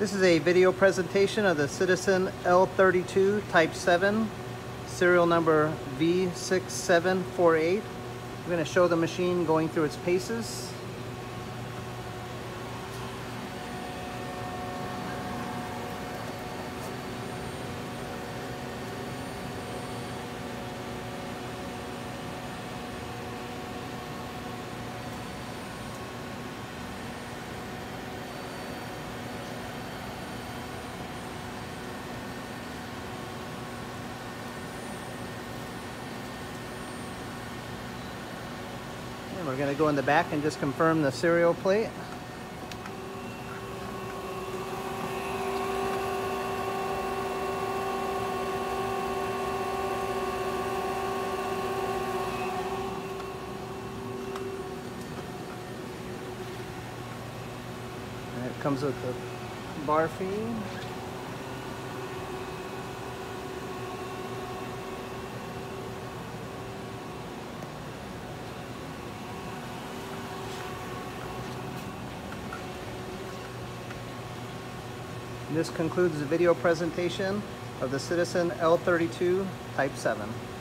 This is a video presentation of the Citizen L32 Type 7, serial number V6748. I'm going to show the machine going through its paces. And we're going to go in the back and just confirm the serial plate. And it comes with the Barfeed. This concludes the video presentation of the Citizen L32 Type 7.